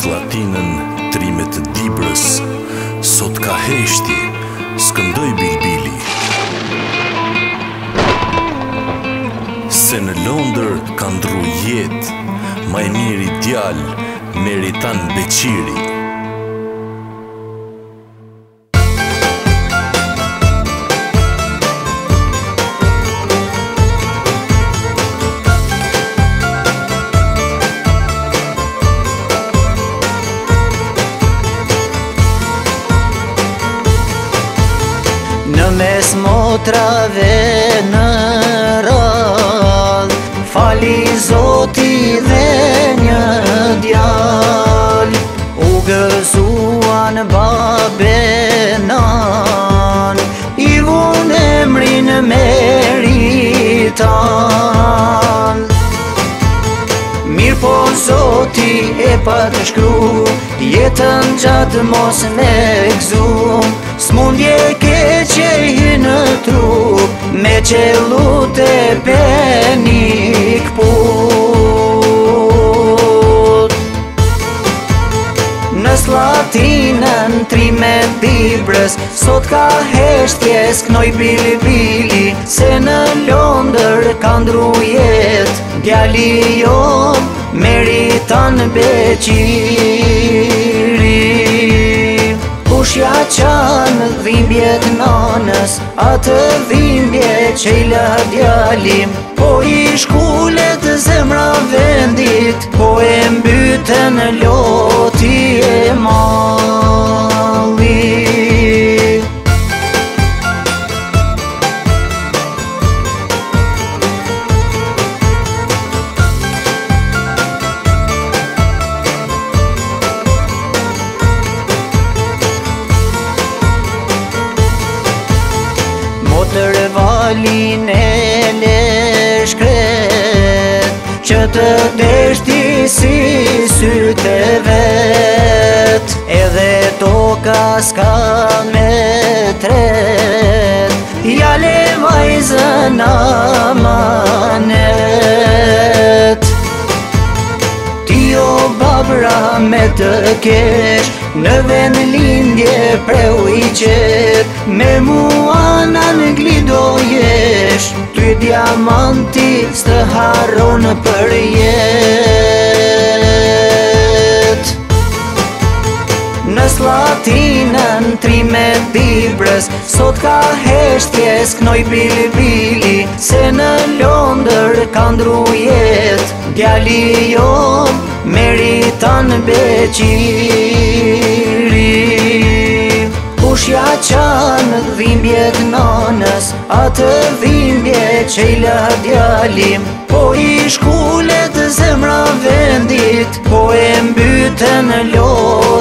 Slatinën trimet Dibrës, sot ka heshti, skëndoj bilbili. Se në Londër ka ndru jet, maj miri djal, meritan beqiri. Në mes motrave në radh, fali Zoti dhe një djal. U gëzuan babenan, i vun emrin Meritan. Mirë po Zoti e pa të shkru, jetën gjatë mos me gëzu. Smundje keqe hi në trup, me qellut e penik put. Në Slatinën trimet Dibrës, sot ka heshtje sknoj bilbili. Se në Londër ka ndru jet, djali jon Meritan beqiri. Kushja qanë dhimbjet nanës, atë dhimbje që i la djalim. Po i shkullet zemra vendit, po e mbytën loti e malli. Motër valin e leshkret, që të deshti si syte vet. Edhe toka s'ka me tret, jale vajzën amanet. Ti o babra me të kesh, në vend lindje preu i qet. Me mua në glido jesh, ty diamanti s'të harron për jet. Në Slatinën trimet Dibrës, sot ka heshtje sknoj bilbili. Se në Londër ka ndru jet, djali jon Meritan beqiri. Kushja qanë dhimbjet nanës, atë dhimbje që i la djalim. Po i shkullet zemra vendit, po e mbytën lot.